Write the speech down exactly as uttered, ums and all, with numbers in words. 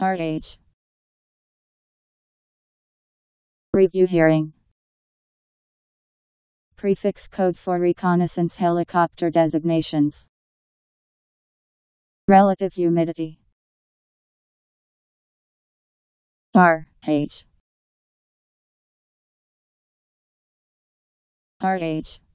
R H. Review hearing. Prefix code for reconnaissance helicopter designations. Relative humidity. R H. R H.